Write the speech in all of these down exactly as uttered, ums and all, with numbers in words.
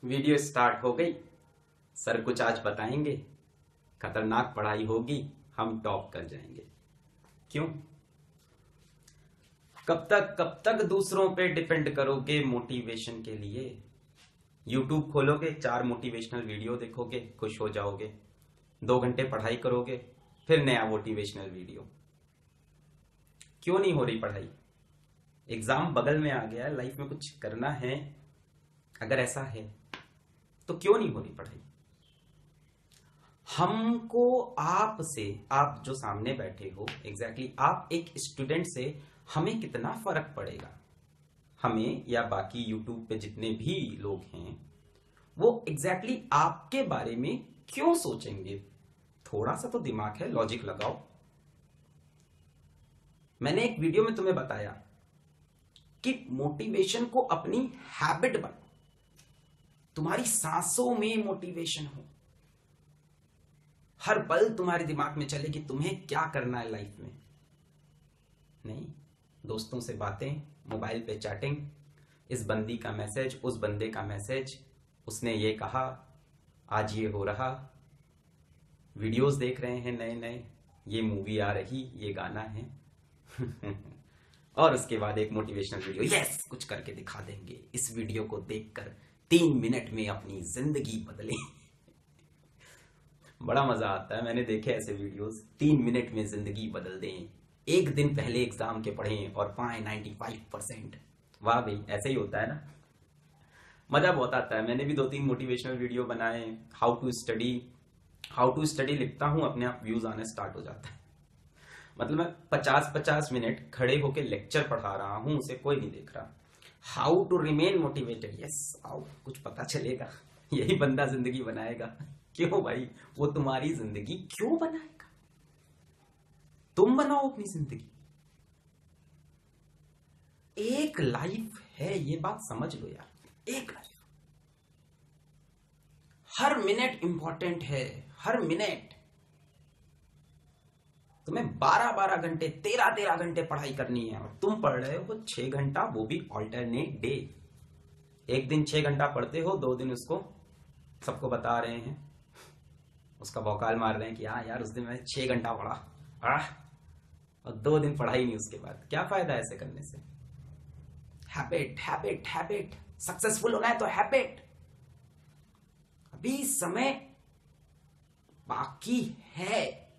Video start हो गई। Sir कुछ आज बताएंगे, खतरनाक पढ़ाई होगी, हम टॉप कर जाएंगे। क्यों? कब तक कब तक दूसरों पे डिपेंड करोगे मोटिवेशन के लिए? यूट्यूब खोलोगे, चार मोटिवेशनल वीडियो देखोगे, खुश हो जाओगे। दो घंटे पढ़ाई करोगे, फिर नया मोटिवेशनल वीडियो। क्यों नहीं हो रही पढ़ाई? एग्जाम बगल में आ गया है, लाइफ में कुछ करना है। अगर ऐसा है तो क्यों नहीं हो रही पढ़ाई? हमको आपसे, आप जो सामने बैठे हो, एग्जैक्टली exactly, आप एक स्टूडेंट से हमें कितना फर्क पड़ेगा? हमें या बाकी यूट्यूब पे जितने भी लोग हैं वो एग्जैक्टली exactly आपके बारे में क्यों सोचेंगे? थोड़ा सा तो दिमाग है, लॉजिक लगाओ। मैंने एक वीडियो में तुम्हें बताया कि मोटिवेशन को अपनी हैबिट बनाओ, तुम्हारी सांसों में मोटिवेशन हो, हर पल तुम्हारे दिमाग में चले कि तुम्हें क्या करना है लाइफ में। नहीं, दोस्तों से बातें, मोबाइल पे चैटिंग, इस बंदी का मैसेज, उस बंदे का मैसेज, उसने ये कहा, आज ये हो रहा, वीडियोस देख रहे हैं नए नए, ये मूवी आ रही, ये गाना है और उसके बाद एक मोटिवेशनल वीडियो, यस कुछ करके दिखा देंगे, इस वीडियो को देखकर तीन मिनट में अपनी जिंदगी बदले। बड़ा मजा आता है, मैंने देखे ऐसे वीडियोस, तीन मिनट में जिंदगी बदल दें, एक दिन पहले एग्जाम के पढ़ें और पाए पचानवे परसेंट। वाह भाई, ऐसे ही होता है ना, मजा बहुत आता है। मैंने भी दो तीन मोटिवेशनल वीडियो बनाए, how to study, how to study लिखता हूं, अपने आप व्यूज आने स्टार्ट हो जाता है। मतलब मैं पचास पचास मिनट खड़े होके लेक्चर पढ़ा रहा हूं, उसे कोई नहीं देख रहा। How to remain motivated, yes आओ कुछ पता चलेगा, यही बंदा जिंदगी बनाएगा। क्यों भाई? वो तुम्हारी जिंदगी क्यों बनाएगा? तुम बनाओ अपनी जिंदगी। एक लाइफ है, ये बात समझ लो यार, एक लाइफ। हर मिनट इंपॉर्टेंट है, हर मिनट। तुम्हें बारह बारह घंटे, तेरह तेरह घंटे पढ़ाई करनी है और तुम पढ़ रहे हो छह घंटा, वो भी ऑल्टरनेट डे। एक दिन छह घंटा पढ़ते हो, दो दिन उसको सबको बता रहे हैं, उसका भौकाल मार रहे हैं कि हाँ यार उस दिन मैंने छह घंटा पढ़ा, आह, और दो दिन पढ़ाई नहीं उसके बाद। क्या फायदा ऐसे करने से? हैबिट हैबिट हैबिट, सक्सेसफुल होना है तो हैबिट। अभी समय बाकी है।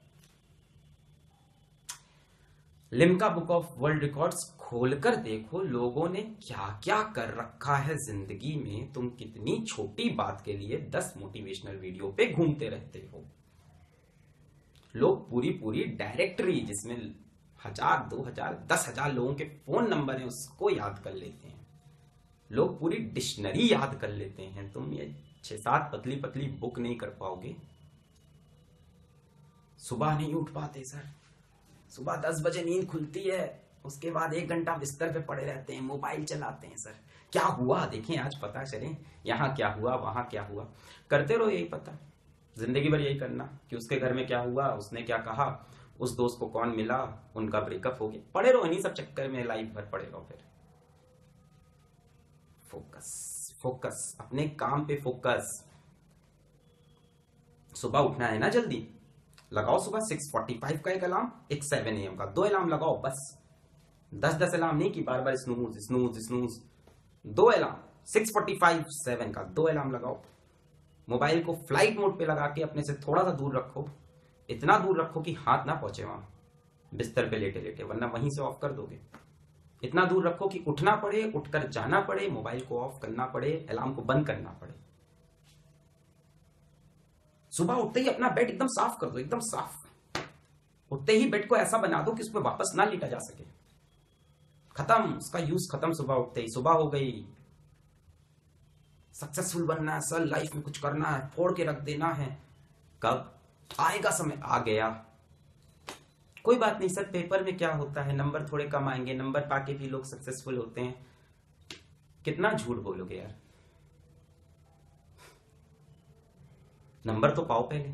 Limca book of world records खोलकर देखो, लोगों ने क्या क्या कर रखा है जिंदगी में। तुम कितनी छोटी बात के लिए दस मोटिवेशनल वीडियो पे घूमते रहते हो। लोग पूरी पूरी डायरेक्टरी, जिसमें हजार, दो हजार, दस हजार लोगों के फोन नंबर है, उसको याद कर लेते हैं। लोग पूरी डिक्शनरी याद कर लेते हैं। तुम ये छह सात पतली पतली बुक नहीं कर पाओगे। सुबह नहीं उठ पाते सर, सुबह दस बजे नींद खुलती है, उसके बाद एक घंटा बिस्तर पे पड़े रहते हैं, मोबाइल चलाते हैं। सर क्या हुआ देखें, आज पता चले, यहाँ क्या हुआ, वहां क्या हुआ। करते रहो यही पता, जिंदगी भर यही करना कि उसके घर में क्या हुआ, उसने क्या कहा, उस दोस्त को कौन मिला, उनका ब्रेकअप हो गया। पड़े रहो इन्हीं सब चक्कर में, लाइफ भर पड़े रहो। फिर फोकस फोकस, अपने काम पे फोकस। सुबह उठना है ना जल्दी, लगाओ सुबह सिक्स फोर्टी फाइव का एक अलार्म, एक सेवन ए एम का, दो अलार्म लगाओ बस। दस दस अलार्म नहीं कि बार बार स्नूज स्नूज स्नूज। दो alarm, six forty five, seven का, दो अलार्म लगाओ। मोबाइल को फ्लाइट मोड पे लगा के अपने से थोड़ा सा दूर रखो, इतना दूर रखो कि हाथ ना पहुंचे वहां बिस्तर पे लेटे लेटे, वरना वहीं से ऑफ कर दोगे। इतना दूर रखो कि उठना पड़े, उठकर जाना पड़े, मोबाइल को ऑफ करना पड़े, अलार्म को बंद करना पड़े। सुबह उठते ही अपना बेड एकदम साफ कर दो, एकदम साफ। उठते ही बेड को ऐसा बना दो कि उसमें वापस ना लेटा जा सके। खत्म, उसका यूज खत्म। सुबह उठते ही, सुबह हो गई, सक्सेसफुल बनना है सर, लाइफ में कुछ करना है, फोड़ के रख देना है। कब आएगा समय? आ गया, कोई बात नहीं सर। पेपर में क्या होता है, नंबर थोड़े कम आएंगे, नंबर पाके भी लोग सक्सेसफुल होते हैं। कितना झूठ बोलोगे यार। नंबर तो पाओ पहले,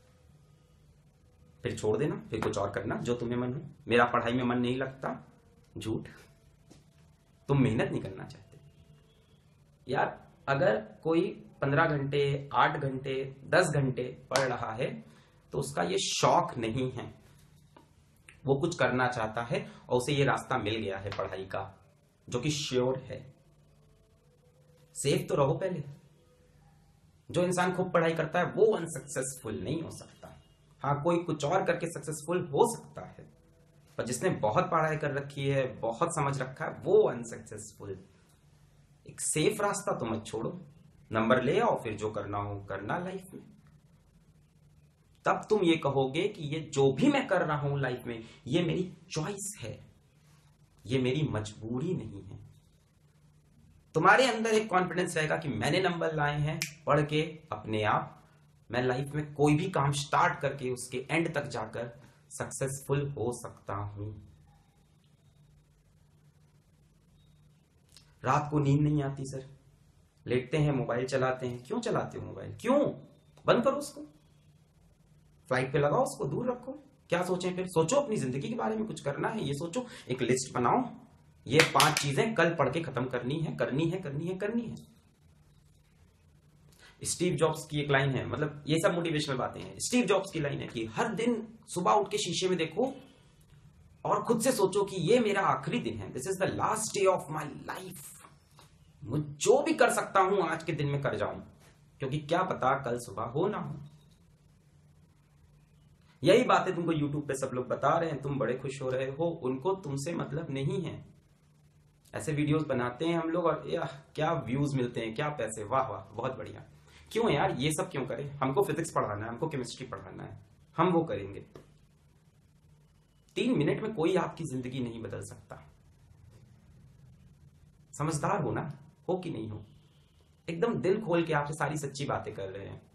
फिर छोड़ देना, फिर कुछ और करना जो तुम्हें मन हो। मेरा पढ़ाई में मन नहीं लगता, झूठ। तुम मेहनत नहीं करना चाहते यार। अगर कोई पंद्रह घंटे, आठ घंटे, दस घंटे पढ़ रहा है तो उसका ये शौक नहीं है, वो कुछ करना चाहता है और उसे ये रास्ता मिल गया है पढ़ाई का जो कि श्योर है। सेफ तो रहो पहले। जो इंसान खूब पढ़ाई करता है वो अनसक्सेसफुल नहीं हो सकता। हाँ, कोई कुछ और करके सक्सेसफुल हो सकता है, पर जिसने बहुत पढ़ाई कर रखी है, बहुत समझ रखा है, वो अनसक्सेसफुल। एक सेफ रास्ता तो मत छोड़ो, नंबर ले आओ, फिर जो करना हो करना लाइफ में। तब तुम ये कहोगे कि ये जो भी मैं कर रहा हूं लाइफ में ये मेरी चॉइस है, ये मेरी मजबूरी नहीं है। तुम्हारे अंदर एक कॉन्फिडेंस रहेगा कि मैंने नंबर लाए हैं पढ़ के अपने आप, मैं लाइफ में कोई भी काम स्टार्ट करके उसके एंड तक जाकर सक्सेसफुल हो सकता हूं। रात को नींद नहीं आती सर, लेटते हैं मोबाइल चलाते हैं। क्यों चलाते हो मोबाइल? क्यों? बंद करो उसको, फ्लाइट पे लगाओ, उसको दूर रखो। क्या सोचें फिर? सोचो अपनी जिंदगी के बारे में, कुछ करना है ये सोचो, एक लिस्ट बनाओ, ये पांच चीजें कल पढ़ के खत्म करनी है, करनी है, करनी है, करनी है। स्टीव जॉब्स की एक लाइन है, मतलब ये सब मोटिवेशनल बातें हैं। स्टीव जॉब्स की लाइन है कि हर दिन सुबह उठ के शीशे में देखो और खुद से सोचो कि ये मेरा आखिरी दिन है, this is the last day of my life. मैं जो भी कर सकता हूं आज के दिन में कर जाऊं, क्योंकि क्या पता कल सुबह हो ना हो। यही बातें तुमको यूट्यूब पे सब लोग बता रहे हैं, तुम बड़े खुश हो रहे हो, उनको तुमसे मतलब नहीं है। ऐसे वीडियोस बनाते हैं हम लोग और या क्या व्यूज मिलते हैं, क्या पैसे, वाह वाह बहुत बढ़िया। क्यों यार ये सब क्यों करें? हमको फिजिक्स पढ़ाना है, हमको केमिस्ट्री पढ़ाना है, हम वो करेंगे। तीन मिनट में कोई आपकी जिंदगी नहीं बदल सकता। समझदार हो ना, हो कि नहीं हो? एकदम दिल खोल के आपसे सारी सच्ची बातें कर रहे हैं।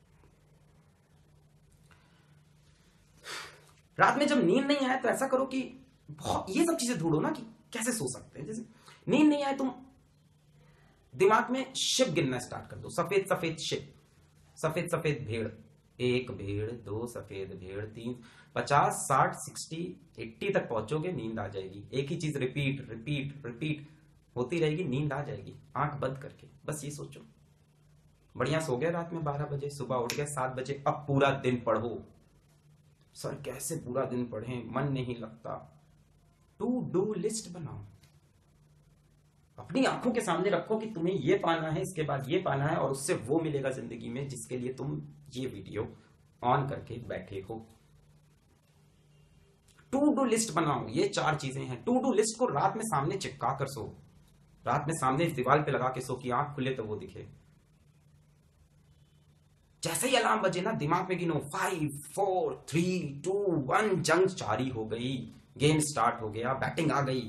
रात में जब नींद नहीं आए तो ऐसा करो कि बहुत ये सब चीजें ढूंढो ना कि कैसे सो सकते हैं। जैसे नींद नहीं आए, तुम दिमाग में शिप गिनना स्टार्ट कर दो, सफेद सफेद शिप, सफेद सफेद भेड़, एक भेड़, दो सफेद भेड़, तीन, पचास, साठ, सिक्सटी, एट्टी तक पहुंचोगे, नींद आ जाएगी। एक ही चीज रिपीट रिपीट रिपीट होती रहेगी, नींद आ जाएगी आंख बंद करके। बस ये सोचो, बढ़िया सो गए रात में बारह बजे, सुबह उठ गए सात बजे, अब पूरा दिन पढ़ो। सर कैसे पूरा दिन पढ़ें, मन नहीं लगता। टू डू लिस्ट बनाओ, अपनी आंखों के सामने रखो कि तुम्हें ये पाना है, इसके बाद ये पाना है, और उससे वो मिलेगा जिंदगी में जिसके लिए तुम ये वीडियो ऑन करके बैठे हो। टू डू लिस्ट बनाओ, ये चार चीजें हैं। टू डू लिस्ट को रात में सामने चिपका कर सो, रात में सामने दीवार पे लगा के सो कि आंख खुले तो वो दिखे। जैसे ही अलार्म बजे ना, दिमाग में गिनो, five four three two one, जंग जारी हो गई, गेम स्टार्ट हो गया, बैटिंग आ गई।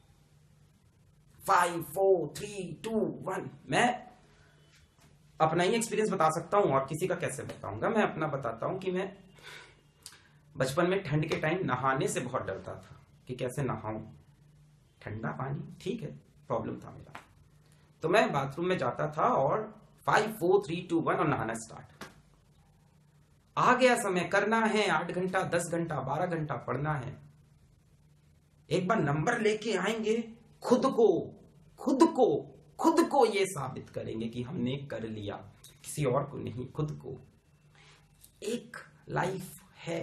Five four three two one. मैं अपना ही एक्सपीरियंस बता सकता हूं और किसी का कैसे बताऊंगा। मैं अपना बताता हूं कि मैं बचपन में ठंड के टाइम नहाने से बहुत डरता था कि कैसे नहाऊं, ठंडा पानी, ठीक है, प्रॉब्लम था मेरा। तो मैं बाथरूम में जाता था और five four three two one और नहाना स्टार्ट। आ गया समय, करना है, आठ घंटा, दस घंटा, बारह घंटा पढ़ना है। एक बार नंबर लेके आएंगे, खुद को खुद को खुद को ये साबित करेंगे कि हमने कर लिया, किसी और को नहीं, खुद को। एक लाइफ है,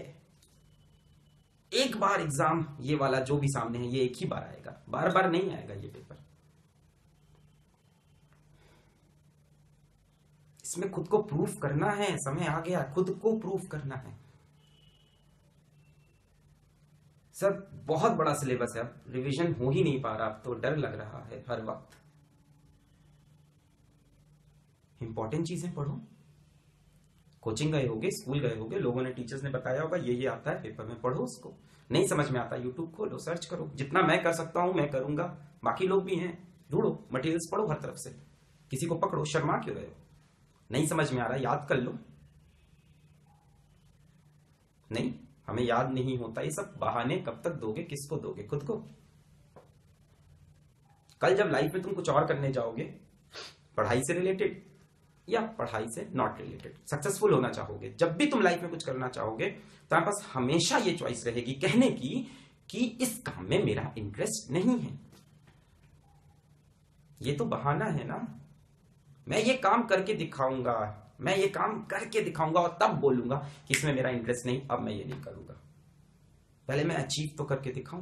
एक बार एग्जाम ये वाला जो भी सामने है ये एक ही बार आएगा, बार बार नहीं आएगा ये पेपर। इसमें खुद को प्रूफ करना है, समय आ गया खुद को प्रूफ करना है। सर बहुत बड़ा सिलेबस है, अब रिवीजन हो ही नहीं पा रहा, अब तो डर लग रहा है हर वक्त। इंपॉर्टेंट चीजें पढ़ो। कोचिंग गए होगे, स्कूल गए होगे, लोगों ने, टीचर्स ने बताया होगा ये ये आता है, पेपर में पढ़ो उसको। नहीं समझ में आता, यूट्यूब खोलो, सर्च करो। जितना मैं कर सकता हूं मैं करूंगा, बाकी लोग भी हैं, ढूंढो, मटेरियल्स पढ़ो हर तरफ से। किसी को पकड़ो, शर्मा क्यों रहे हो? नहीं समझ में आ रहा, याद कर लो। नहीं, हमें याद नहीं होता, ये सब बहाने कब तक दोगे, किसको दोगे? खुद को। कल जब लाइफ में तुम कुछ और करने जाओगे, पढ़ाई से रिलेटेड या पढ़ाई से नॉट रिलेटेड, सक्सेसफुल होना चाहोगे, जब भी तुम लाइफ में कुछ करना चाहोगे, तुम्हारे पास हमेशा ये चॉइस रहेगी कहने की कि इस काम में मेरा इंटरेस्ट नहीं है। ये तो बहाना है ना। मैं ये काम करके दिखाऊंगा, मैं ये काम करके दिखाऊंगा और तब बोलूंगा कि इसमें मेरा इंटरेस्ट नहीं, अब मैं ये नहीं करूंगा। पहले मैं अचीव तो करके दिखाऊं।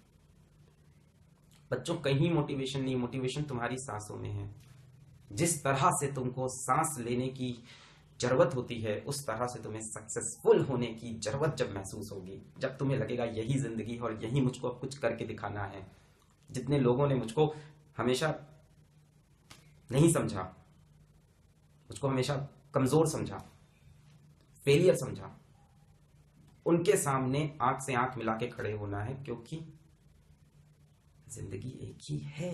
बच्चों, कहीं मोटिवेशन नहीं, मोटिवेशन तुम्हारी सांसों में है। जिस तरह से तुमको सांस लेने की जरूरत होती है, उस तरह से तुम्हें सक्सेसफुल होने की जरूरत जब महसूस होगी, जब तुम्हें लगेगा यही जिंदगी और यही मुझको अब कुछ करके दिखाना है। जितने लोगों ने मुझको हमेशा नहीं समझा, मुझको हमेशा कमजोर समझा, फेलियर समझा, उनके सामने आंख से आंख मिला के खड़े होना है, क्योंकि जिंदगी एक ही है।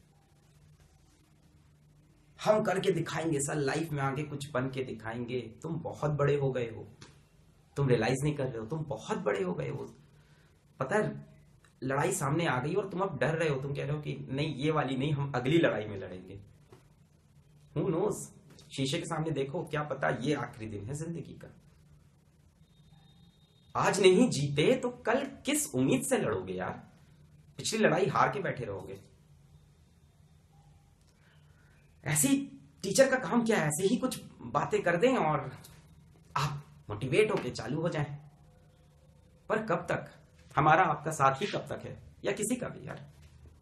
हम करके दिखाएंगे सर, लाइफ में आगे कुछ बन के दिखाएंगे। तुम बहुत बड़े हो गए हो, तुम रियलाइज नहीं कर रहे हो, तुम बहुत बड़े हो गए हो। पता है, लड़ाई सामने आ गई और तुम अब डर रहे हो, तुम कह रहे हो कि नहीं ये वाली नहीं, हम अगली लड़ाई में लड़ेंगे। हू नोज, शीशे के सामने देखो, क्या पता ये आखिरी दिन है जिंदगी का। आज नहीं जीते तो कल किस उम्मीद से लड़ोगे यार? पिछली लड़ाई हार के बैठे रहोगे। ऐसी टीचर का काम क्या है, ऐसे ही कुछ बातें कर दें और आप मोटिवेट होके चालू हो जाएं। पर कब तक? हमारा आपका साथ ही कब तक है, या किसी का भी यार।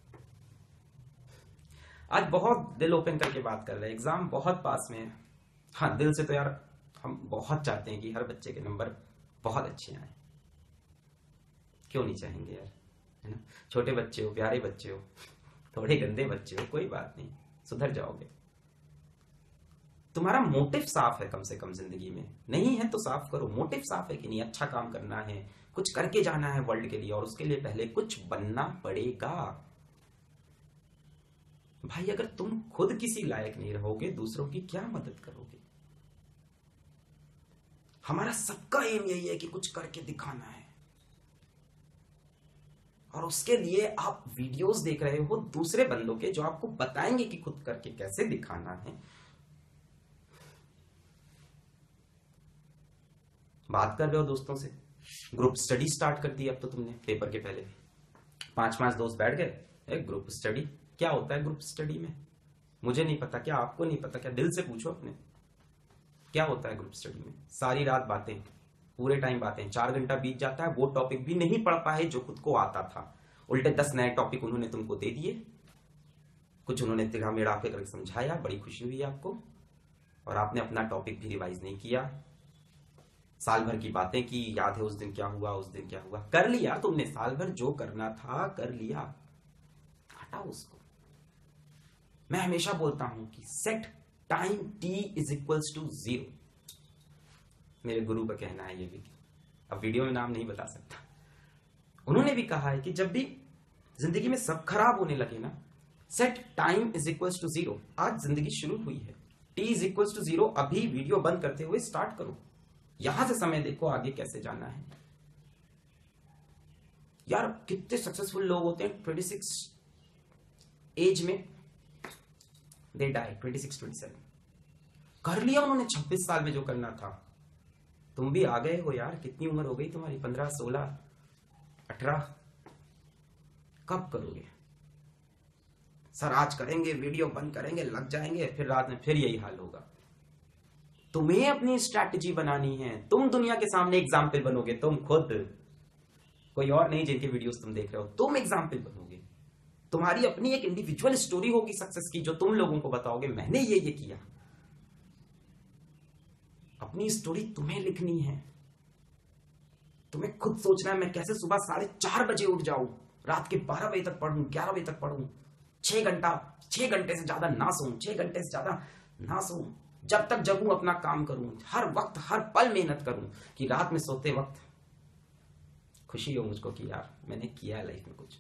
आज बहुत दिल ओपन करके बात कर रहे हैं, एग्जाम बहुत पास में है। हाँ, दिल से तो यार हम बहुत चाहते हैं कि हर बच्चे के नंबर बहुत अच्छे आए। क्यों नहीं चाहेंगे यार, है ना? छोटे बच्चे हो, प्यारे बच्चे हो, थोड़े गंदे बच्चे हो, कोई बात नहीं, सुधर जाओगे। तुम्हारा मोटिव साफ है कम से कम जिंदगी में। नहीं है तो साफ करो, मोटिव साफ है कि नहीं, अच्छा काम करना है, कुछ करके जाना है वर्ल्ड के लिए, और उसके लिए पहले कुछ बनना पड़ेगा। भाई, अगर तुम खुद किसी लायक नहीं रहोगे, दूसरों की क्या मदद करोगे? हमारा सबका एम यही है कि कुछ करके दिखाना है, और उसके लिए आप वीडियोस देख रहे हो दूसरे बंदों के, जो आपको बताएंगे कि खुद करके कैसे दिखाना है। बात कर रहे हो दोस्तों से, ग्रुप स्टडी स्टार्ट कर दी अब तो तुमने। पेपर के पहले पांच पांच दोस्त बैठ गए, ग्रुप स्टडी। क्या होता है ग्रुप स्टडी में? मुझे नहीं पता, क्या आपको नहीं पता? क्या दिल से पूछो अपने, क्या होता है ग्रुप स्टडी में? सारी रात बातें, पूरे टाइम बातें, चार घंटा बीत जाता है, वो टॉपिक भी नहीं पढ़ पाए जो खुद को आता था। उल्टे दस नए टॉपिक उन्होंने तुमको दे दिए, कुछ उन्होंने तिगा मेड़ा पे करके समझाया, बड़ी खुशी हुई आपको, और आपने अपना टॉपिक भी रिवाइज नहीं किया। साल भर की बातें की, याद है उस दिन क्या हुआ, उस दिन क्या हुआ, कर लिया तुमने। साल भर जो करना था कर लिया, हटाओ उसको। मैं हमेशा बोलता हूं कि set time T is equals to zero. मेरे गुरु का कहना है ये भी, अब वीडियो में नाम नहीं बता सकता। उन्होंने भी कहा है कि जब भी जिंदगी में सब खराब होने लगे ना, set time is equals to zero. आज जिंदगी शुरू हुई है, T is equals to zero. अभी वीडियो बंद करते हुए स्टार्ट करो, यहां से समय देखो आगे कैसे जाना है। यार, कितने सक्सेसफुल लोग होते हैं छब्बीस एज में, दे डाई छब्बीस सत्ताईस। कर लिया उन्होंने छब्बीस साल में जो करना था। तुम भी आ गए हो यार, कितनी उम्र हो गई तुम्हारी? पंद्रह, सोलह, अठारह। कब करोगे? सर आज करेंगे, वीडियो बंद करेंगे, लग जाएंगे, फिर रात में फिर यही हाल होगा। तुम्हें अपनी स्ट्रैटेजी बनानी है, तुम दुनिया के सामने एग्जाम्पल बनोगे, तुम खुद, कोई और नहीं जिनके वीडियोस तुम देख रहे हो, तुम एग्जाम्पल बनोगे। तुम्हारी अपनी एक इंडिविजुअल स्टोरी होगी सक्सेस की, जो तुम लोगों को बताओगे मैंने ये ये किया। अपनी स्टोरी तुम्हें लिखनी है, तुम्हें खुद सोचना है मैं कैसे सुबह साढ़े चार बजे उठ जाऊं, रात के बारह बजे तक पढ़ूं, ग्यारह बजे तक पढ़ूं, छह घंटा छह घंटे से ज्यादा ना सोऊं, छह घंटे से ज्यादा ना सोऊं, जब तक जगूं अपना काम करूं, हर वक्त हर पल मेहनत करूं, कि रात में सोते वक्त खुशी हो मुझको कि यार मैंने किया है लाइफ में कुछ।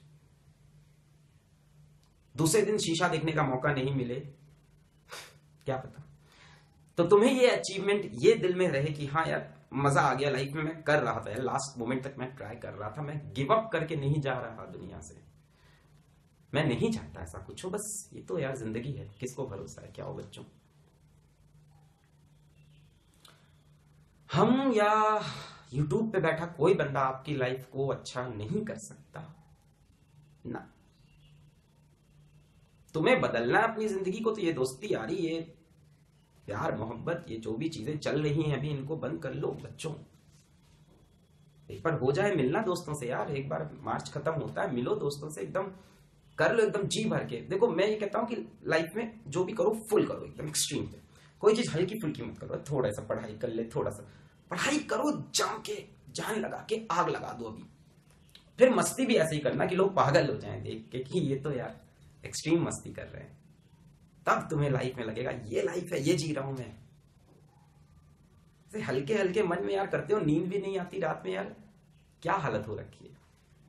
दूसरे दिन शीशा देखने का मौका नहीं मिले, क्या पता। तो तुम्हें ये अचीवमेंट ये दिल में रहे कि हाँ यार मजा आ गया लाइफ में, मैं कर रहा था यार, लास्ट मोमेंट तक मैं ट्राई कर रहा था, मैं गिव अप करके नहीं जा रहा दुनिया से। मैं नहीं चाहता ऐसा कुछ हो, बस ये तो यार जिंदगी है, किसको भरोसा है क्या हो बच्चों। हम या यूट्यूब पे बैठा कोई बंदा आपकी लाइफ को अच्छा नहीं कर सकता ना। तुम्हें बदलना है अपनी जिंदगी को, तो ये दोस्ती यारी, ये प्यार मोहब्बत ये जो भी चीजें चल रही हैं अभी, इनको बंद कर लो बच्चों। एक बार हो जाए मिलना दोस्तों से यार, एक बार मार्च खत्म होता है, मिलो दोस्तों से, एकदम कर लो एकदम जी भर के। देखो मैं ये कहता हूँ कि लाइफ में जो भी करो फुल करो, एकदम एक्सट्रीम पे। कोई चीज हल्की फुल्की मत करो, थोड़ा सा पढ़ाई कर ले, थोड़ा सा पढ़ाई करो जम के, जान लगा के आग लगा दो अभी। फिर मस्ती भी ऐसे ही करना कि लोग पागल हो जाएं देख के कि ये तो यार एक्सट्रीम मस्ती कर रहे हैं, तब तुम्हें लाइफ में लगेगा ये लाइफ है, ये जी रहा हूं मैं। हल्के हल्के मन में यार करते हो, नींद भी नहीं आती रात में यार, क्या हालत हो रखी है।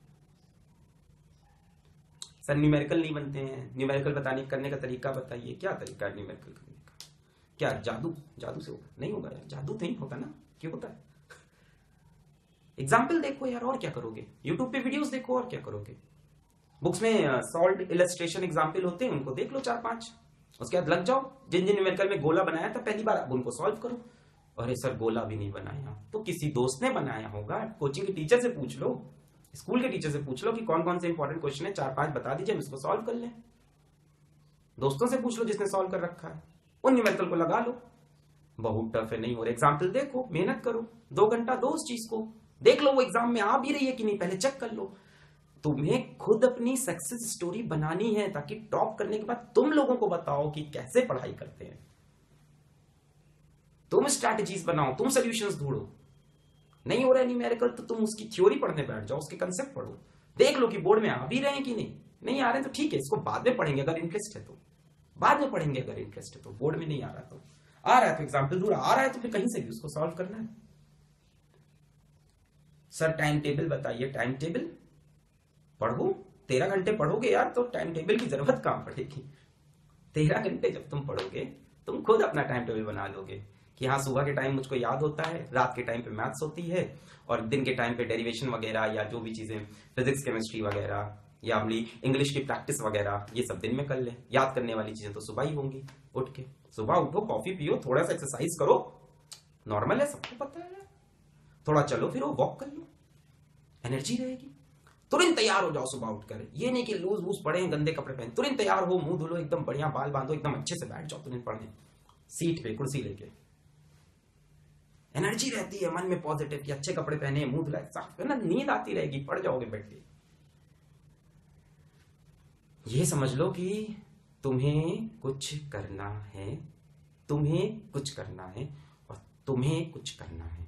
सर न्यूमेरिकल नहीं बनते हैं, न्यूमेरिकल बताने करने का तरीका बताइए। क्या तरीका है न्यूमेरिकल करने का? क्या जादू? जादू से होगा? नहीं होगा यार, जादू तो नहीं होता ना, क्यों होता है? एग्जाम्पल देखो यार, और क्या करोगे? यूट्यूब पे वीडियोस देखो, और क्या करोगे? बुक्स में सॉल्ड इलस्ट्रेशन एग्जाम्पल होते हैं, उनको देख लो चार पांच, उसके बाद लग जाओ। जिन जिन न्यूमेरिकल में गोला बनाया था पहली बार, अब उनको सॉल्व करो। अरे सर गोला भी नहीं बनाया, तो किसी दोस्त ने बनाया होगा, कोचिंग के टीचर से पूछ लो, स्कूल के टीचर से पूछ लो कि कौन कौन से इंपॉर्टेंट क्वेश्चन है, चार पांच बता दीजिए, हम इसको सॉल्व कर लें। दोस्तों से पूछ लो जिसने सॉल्व कर रखा है, उन न्यूमेरिकल को लगा लो। बहुत टफ है, नहीं हो रहा, एग्जाम्पल देखो, मेहनत करो, दो घंटा दो उस चीज को, देख लो वो एग्जाम में आ भी रही है कि नहीं, पहले चेक कर लो। तुम्हें खुद अपनी सक्सेस स्टोरी बनानी है, ताकि टॉप करने के बाद तुम लोगों को बताओ कि कैसे पढ़ाई करते हैं। तुम स्ट्रैटेजीज बनाओ, तुम सॉल्यूशंस ढूंढो। नहीं हो रहा है न्यूमेरिकल तो तुम उसकी थ्योरी पढ़ने बैठ जाओ, उसके कंसेप्ट पढ़ो, देख लो कि बोर्ड में आ भी रहे हैं कि नहीं। नहीं आ रहे तो ठीक है, इसको बाद में पढ़ेंगे अगर इंटरेस्ट है तो, बाद में पढ़ेंगे अगर इंटरेस्ट है तो। बोर्ड में नहीं आ रहा तो, आ रहा है तो एग्जाम्पल ढूंढा, आ रहा है तो फिर कहीं से भी उसको सॉल्व करना है। सर टाइम टेबल बताइए। टाइम टेबल पढ़ो, तेरह घंटे पढ़ोगे यार तो टाइम टेबल की जरूरत कहां पड़ेगी। तेरह घंटे जब तुम पढ़ोगे, तुम खुद अपना टाइम टेबल बना लोगे कि हाँ सुबह के टाइम मुझको याद होता है, रात के टाइम पे मैथ्स होती है, और दिन के टाइम पे डेरिवेशन वगैरह या जो भी चीजें फिजिक्स केमिस्ट्री वगैरह या अपनी इंग्लिश की प्रैक्टिस वगैरह, ये सब दिन में कर ले। याद करने वाली चीजें तो सुबह ही होंगी। उठ के सुबह उठो, कॉफी पियो, थोड़ा सा एक्सरसाइज करो, नॉर्मल है, सबको पता है। थोड़ा चलो फिरो, वॉक कर लो, एनर्जी रहेगी। तुरंत तैयार हो जाओ सुबह उठकर, ये नहीं कि लूज वूज पड़े हैं, गंदे कपड़े पहने, तुरंत तैयार हो, मुंह धुलो, एकदम बढ़िया बाल बांधो, एकदम अच्छे से बैठ जाओ तुरंत पढ़ने, सीट पे कुर्सी लेके। एनर्जी रहती है मन में पॉजिटिव कि अच्छे कपड़े पहने, मुंह धुला, साफ है ना, नींद आती रहेगी, पढ़ जाओगे बैठ के। ये समझ लो कि तुम्हें कुछ करना है, तुम्हें कुछ करना है और तुम्हें कुछ करना है।